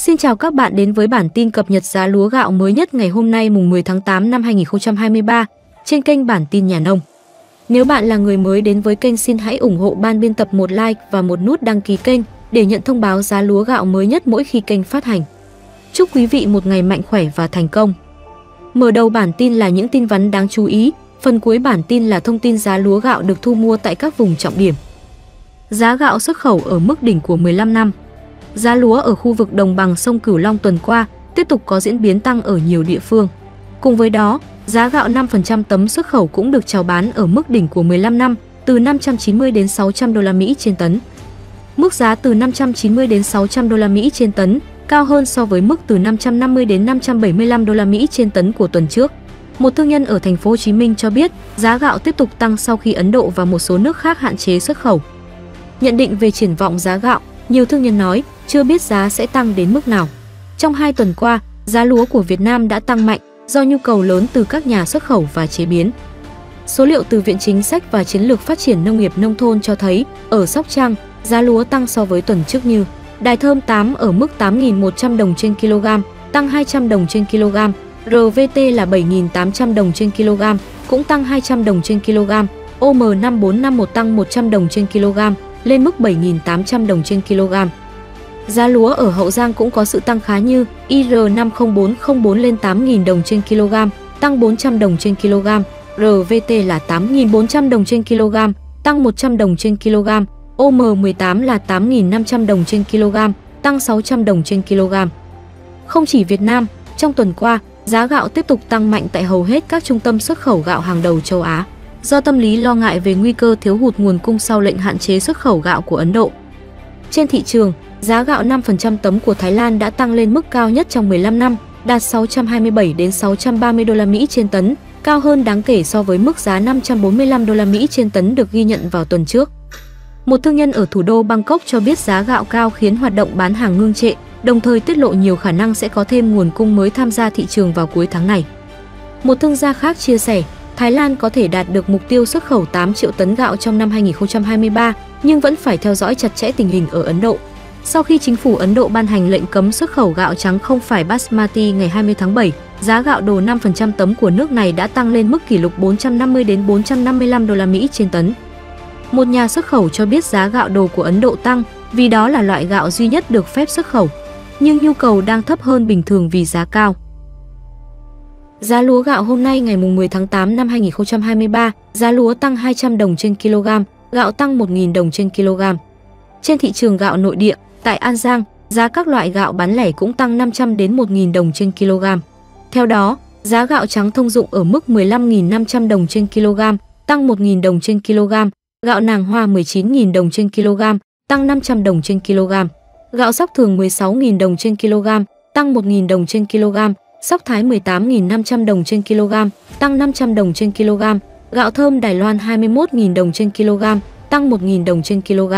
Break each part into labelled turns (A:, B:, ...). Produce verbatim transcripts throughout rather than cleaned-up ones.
A: Xin chào các bạn đến với bản tin cập nhật giá lúa gạo mới nhất ngày hôm nay mùng mười tháng tám năm hai nghìn không trăm hai mươi ba trên kênh Bản tin Nhà nông. Nếu bạn là người mới đến với kênh, xin hãy ủng hộ ban biên tập một like và một nút đăng ký kênh để nhận thông báo giá lúa gạo mới nhất mỗi khi kênh phát hành. Chúc quý vị một ngày mạnh khỏe và thành công. Mở đầu bản tin là những tin vắn đáng chú ý, phần cuối bản tin là thông tin giá lúa gạo được thu mua tại các vùng trọng điểm. Giá gạo xuất khẩu ở mức đỉnh của mười lăm năm. Giá lúa ở khu vực đồng bằng sông Cửu Long tuần qua tiếp tục có diễn biến tăng ở nhiều địa phương. Cùng với đó, giá gạo năm phần trăm tấm xuất khẩu cũng được chào bán ở mức đỉnh của mười lăm năm, từ năm trăm chín mươi đến sáu trăm đô la Mỹ trên tấn. Mức giá từ năm trăm chín mươi đến sáu trăm đô la Mỹ trên tấn, cao hơn so với mức từ năm trăm năm mươi đến năm trăm bảy mươi lăm đô la Mỹ trên tấn của tuần trước. Một thương nhân ở thành phố Hồ Chí Minh cho biết, giá gạo tiếp tục tăng sau khi Ấn Độ và một số nước khác hạn chế xuất khẩu. Nhận định về triển vọng giá gạo, nhiều thương nhân nói chưa biết giá sẽ tăng đến mức nào. Trong hai tuần qua, giá lúa của Việt Nam đã tăng mạnh do nhu cầu lớn từ các nhà xuất khẩu và chế biến. Số liệu từ Viện Chính sách và Chiến lược Phát triển Nông nghiệp Nông thôn cho thấy, ở Sóc Trăng, giá lúa tăng so với tuần trước như Đài Thơm tám ở mức tám nghìn một trăm đồng trên kg, tăng hai trăm đồng trên kg, rờ vê tê là bảy nghìn tám trăm đồng trên kg, cũng tăng hai trăm đồng trên kg, ô em năm bốn năm mốt tăng một trăm đồng trên kg, lên mức bảy nghìn tám trăm đồng trên kg. Giá lúa ở Hậu Giang cũng có sự tăng khá như i rờ năm không bốn không bốn lên tám nghìn đồng trên kg, tăng bốn trăm đồng trên kg, rờ vê tê là tám nghìn bốn trăm đồng trên kg, tăng một trăm đồng trên kg, ô em mười tám là tám nghìn năm trăm đồng trên kg, tăng sáu trăm đồng trên kg. Không chỉ Việt Nam, trong tuần qua, giá gạo tiếp tục tăng mạnh tại hầu hết các trung tâm xuất khẩu gạo hàng đầu châu Á, do tâm lý lo ngại về nguy cơ thiếu hụt nguồn cung sau lệnh hạn chế xuất khẩu gạo của Ấn Độ. Trên thị trường, giá gạo năm phần trăm tấm của Thái Lan đã tăng lên mức cao nhất trong mười lăm năm, đạt sáu trăm hai mươi bảy đến sáu trăm ba mươi đô la Mỹ trên tấn, cao hơn đáng kể so với mức giá năm trăm bốn mươi lăm đô la Mỹ trên tấn được ghi nhận vào tuần trước. Một thương nhân ở thủ đô Bangkok cho biết giá gạo cao khiến hoạt động bán hàng ngưng trệ, đồng thời tiết lộ nhiều khả năng sẽ có thêm nguồn cung mới tham gia thị trường vào cuối tháng này. Một thương gia khác chia sẻ, Thái Lan có thể đạt được mục tiêu xuất khẩu tám triệu tấn gạo trong năm hai nghìn không trăm hai mươi ba, nhưng vẫn phải theo dõi chặt chẽ tình hình ở Ấn Độ. Sau khi chính phủ Ấn Độ ban hành lệnh cấm xuất khẩu gạo trắng không phải basmati ngày hai mươi tháng bảy, giá gạo đồ năm phần trăm tấm của nước này đã tăng lên mức kỷ lục bốn trăm năm mươi đến bốn trăm năm mươi lăm đô la Mỹ trên tấn. Một nhà xuất khẩu cho biết giá gạo đồ của Ấn Độ tăng vì đó là loại gạo duy nhất được phép xuất khẩu, nhưng nhu cầu đang thấp hơn bình thường vì giá cao. Giá lúa gạo hôm nay ngày mười tháng tám năm hai nghìn không trăm hai mươi ba, giá lúa tăng hai trăm đồng trên kg, gạo tăng một nghìn đồng trên kg. Trên thị trường gạo nội địa, tại An Giang, giá các loại gạo bán lẻ cũng tăng năm trăm đến một nghìn đồng trên kg. Theo đó, giá gạo trắng thông dụng ở mức mười lăm nghìn năm trăm đồng trên kg, tăng một nghìn đồng trên kg, gạo nàng hoa mười chín nghìn đồng trên kg, tăng năm trăm đồng trên kg, gạo sóc thường mười sáu nghìn đồng trên kg, tăng một nghìn đồng trên kg, sóc Thái mười tám nghìn năm trăm đồng trên kg, tăng năm trăm đồng trên kg, gạo thơm Đài Loan hai mươi mốt nghìn đồng trên kg, tăng một nghìn đồng trên kg.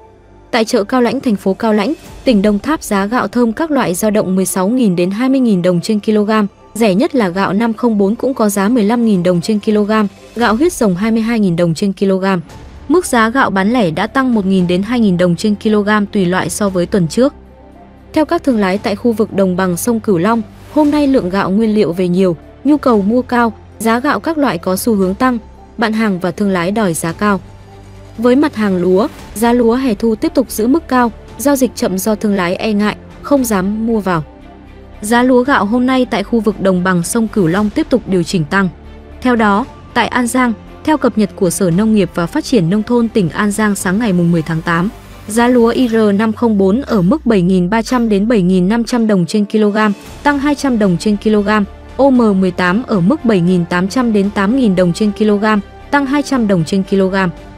A: Tại chợ Cao Lãnh, thành phố Cao Lãnh, tỉnh Đồng Tháp, giá gạo thơm các loại dao động mười sáu nghìn đến hai mươi nghìn đồng trên kg, rẻ nhất là gạo năm không bốn cũng có giá mười lăm nghìn đồng trên kg, gạo huyết rồng hai mươi hai nghìn đồng trên kg. Mức giá gạo bán lẻ đã tăng một nghìn đến hai nghìn đồng trên kg tùy loại so với tuần trước. Theo các thương lái tại khu vực đồng bằng sông Cửu Long, hôm nay lượng gạo nguyên liệu về nhiều, nhu cầu mua cao, giá gạo các loại có xu hướng tăng, bạn hàng và thương lái đòi giá cao. Với mặt hàng lúa, giá lúa hè thu tiếp tục giữ mức cao, giao dịch chậm do thương lái e ngại, không dám mua vào. Giá lúa gạo hôm nay tại khu vực đồng bằng sông Cửu Long tiếp tục điều chỉnh tăng. Theo đó, tại An Giang, theo cập nhật của Sở Nông nghiệp và Phát triển Nông thôn tỉnh An Giang sáng ngày mười tháng tám, giá lúa i rờ năm không bốn ở mức bảy nghìn ba trăm đến bảy nghìn năm trăm đồng trên kg, tăng hai trăm đồng trên kg, ô em mười tám ở mức bảy nghìn tám trăm đến tám nghìn đồng trên kg, tăng hai trăm đồng trên kg.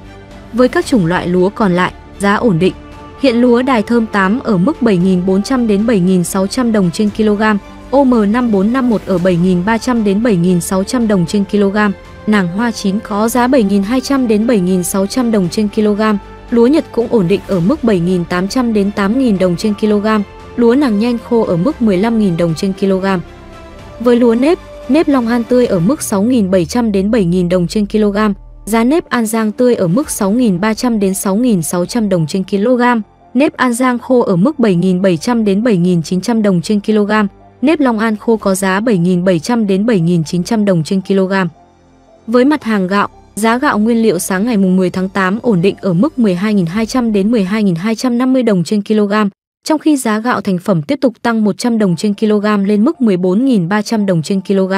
A: Với các chủng loại lúa còn lại, giá ổn định. Hiện lúa Đài Thơm tám ở mức bảy nghìn bốn trăm đến bảy nghìn sáu trăm đồng trên kg, ô em năm bốn năm mốt ở bảy nghìn ba trăm đến bảy nghìn sáu trăm đồng trên kg, nàng hoa chín có giá bảy nghìn hai trăm đến bảy nghìn sáu trăm đồng trên kg, lúa Nhật cũng ổn định ở mức bảy nghìn tám trăm đến tám nghìn đồng trên kg, lúa nàng nhanh khô ở mức mười lăm nghìn đồng trên kg. Với lúa nếp, nếp Long An tươi ở mức sáu nghìn bảy trăm đến bảy nghìn đồng trên kg, giá nếp An Giang tươi ở mức sáu nghìn ba trăm đến sáu nghìn sáu trăm đồng trên kg, Nếp An Giang khô ở mức bảy nghìn bảy trăm đến bảy nghìn chín trăm đồng trên kg. Nếp Long An khô có giá bảy nghìn bảy trăm đến bảy nghìn chín trăm đồng trên kg. Với mặt hàng gạo, giá gạo nguyên liệu sáng ngày mười tháng tám ổn định ở mức mười hai nghìn hai trăm đến mười hai nghìn hai trăm năm mươi đồng trên kg, trong khi giá gạo thành phẩm tiếp tục tăng một trăm đồng trên kg lên mức mười bốn nghìn ba trăm đồng trên kg.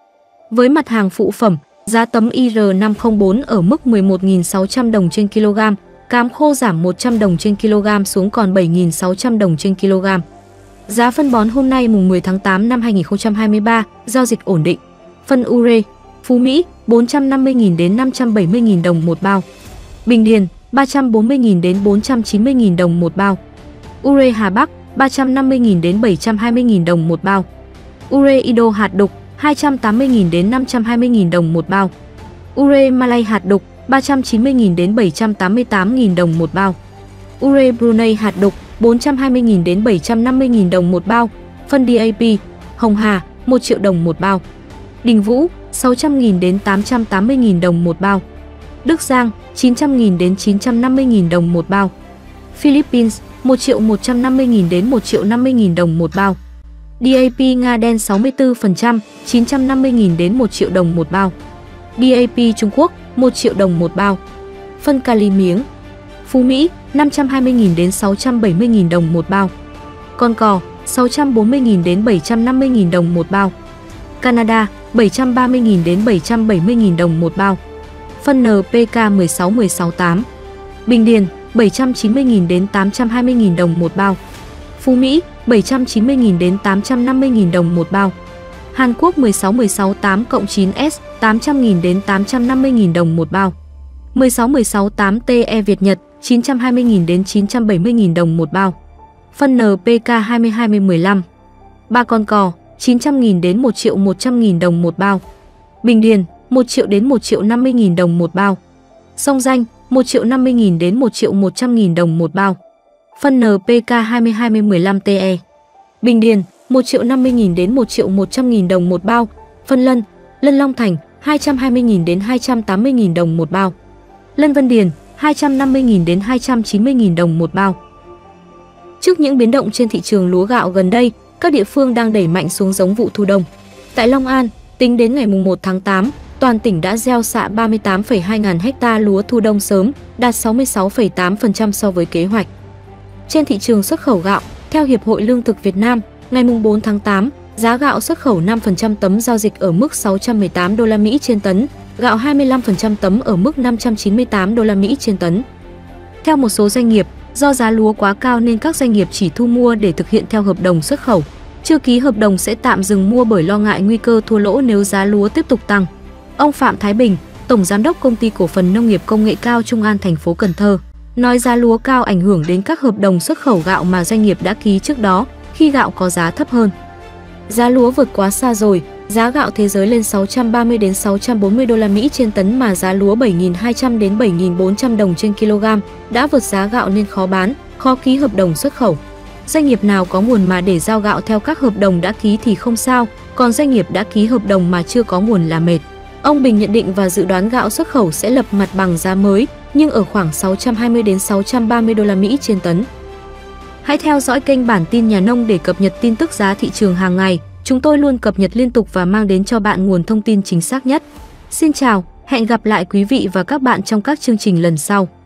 A: Với mặt hàng phụ phẩm, giá tấm I R năm không bốn ở mức mười một nghìn sáu trăm đồng trên kg, cám khô giảm một trăm đồng trên kg xuống còn bảy nghìn sáu trăm đồng trên kg. Giá phân bón hôm nay mùng mười tháng tám năm hai nghìn không trăm hai mươi ba, giao dịch ổn định. Phân ure, Phú Mỹ bốn trăm năm mươi nghìn đến năm trăm bảy mươi nghìn đồng một bao. Bình Điền ba trăm bốn mươi nghìn đến bốn trăm chín mươi nghìn đồng một bao. Ure Hà Bắc ba trăm năm mươi nghìn đến bảy trăm hai mươi nghìn đồng một bao. Ure Indo hạt đục hai trăm tám mươi nghìn đến năm trăm hai mươi nghìn đồng một bao. Ure Malay hạt đục ba trăm chín mươi nghìn đến bảy trăm tám mươi tám nghìn đồng một bao. Ure Brunei hạt đục bốn trăm hai mươi nghìn đến bảy trăm năm mươi nghìn đồng một bao. Phân đê a pê Hồng Hà một triệu đồng một bao. Đình Vũ sáu trăm nghìn đến tám trăm tám mươi nghìn đồng một bao. Đức Giang chín trăm nghìn đến chín trăm năm mươi nghìn đồng một bao. Philippines một triệu một trăm năm mươi nghìn đến một triệu năm mươi nghìn đồng một bao. đê a pê Nga đen sáu mươi tư phần trăm chín trăm năm mươi nghìn đến một triệu đồng một bao. đê a pê Trung Quốc một triệu đồng một bao. Phân kali miếng Phú Mỹ năm trăm hai mươi nghìn đến sáu trăm bảy mươi nghìn đồng một bao. Con cò sáu trăm bốn mươi nghìn đến bảy trăm năm mươi nghìn đồng một bao. Canada bảy trăm ba mươi nghìn đến bảy trăm bảy mươi nghìn đồng một bao. Phân en pê ca một sáu một sáu tám. Bình Điền bảy trăm chín mươi nghìn đến tám trăm hai mươi nghìn đồng một bao. Phú Mỹ bảy trăm chín mươi nghìn đến tám trăm năm mươi nghìn đồng một bao. Hàn Quốc một sáu một sáu tám cộng chín S tám trăm nghìn đến tám trăm năm mươi nghìn đồng một bao. một sáu một sáu tám T E Việt Nhật chín trăm hai mươi nghìn đến chín trăm bảy mươi nghìn đồng một bao. Phân en pê ca hai mươi hai mươi mười lăm. Ba con cò chín trăm nghìn đến một triệu một trăm nghìn đồng một bao. Bình Điền một triệu đến một triệu năm mươi nghìn đồng một bao. Sông Danh một triệu năm mươi nghìn đến một triệu một trăm nghìn đồng một bao. Phân en pê ca hai mươi hai mươi mười lăm T E. Bình Điền một triệu năm mươi nghìn đến một triệu một trăm nghìn đồng một bao. Phân Lân, Lân Long Thành hai trăm hai mươi nghìn đến hai trăm tám mươi nghìn đồng một bao. Lân Vân Điền hai trăm năm mươi nghìn đến hai trăm chín mươi nghìn đồng một bao. Trước những biến động trên thị trường lúa gạo gần đây, các địa phương đang đẩy mạnh xuống giống vụ thu đông. Tại Long An, tính đến ngày mùng một tháng tám, toàn tỉnh đã gieo xạ ba mươi tám phẩy hai ngàn ha lúa thu đông sớm, đạt sáu mươi sáu phẩy tám phần trăm so với kế hoạch. Trên thị trường xuất khẩu gạo, theo Hiệp hội Lương thực Việt Nam, ngày mùng bốn tháng tám, giá gạo xuất khẩu năm phần trăm tấm giao dịch ở mức sáu trăm mười tám đô la Mỹ trên tấn, gạo hai mươi lăm phần trăm tấm ở mức năm trăm chín mươi tám đô la Mỹ trên tấn. Theo một số doanh nghiệp, do giá lúa quá cao nên các doanh nghiệp chỉ thu mua để thực hiện theo hợp đồng xuất khẩu. Chưa ký hợp đồng sẽ tạm dừng mua bởi lo ngại nguy cơ thua lỗ nếu giá lúa tiếp tục tăng. Ông Phạm Thái Bình, Tổng Giám đốc Công ty Cổ phần Nông nghiệp Công nghệ cao Trung An thành phố Cần Thơ, nói giá lúa cao ảnh hưởng đến các hợp đồng xuất khẩu gạo mà doanh nghiệp đã ký trước đó khi gạo có giá thấp hơn. Giá lúa vượt quá xa rồi, giá gạo thế giới lên sáu trăm ba mươi đến sáu trăm bốn mươi đô la Mỹ trên tấn mà giá lúa bảy nghìn hai trăm đến bảy nghìn bốn trăm đồng trên kg đã vượt giá gạo nên khó bán, khó ký hợp đồng xuất khẩu. Doanh nghiệp nào có nguồn mà để giao gạo theo các hợp đồng đã ký thì không sao, còn doanh nghiệp đã ký hợp đồng mà chưa có nguồn là mệt. Ông Bình nhận định và dự đoán gạo xuất khẩu sẽ lập mặt bằng giá mới, nhưng ở khoảng sáu trăm hai mươi đến sáu trăm ba mươi đô la Mỹ trên tấn. Hãy theo dõi kênh Bản tin Nhà nông để cập nhật tin tức giá thị trường hàng ngày. Chúng tôi luôn cập nhật liên tục và mang đến cho bạn nguồn thông tin chính xác nhất. Xin chào, hẹn gặp lại quý vị và các bạn trong các chương trình lần sau.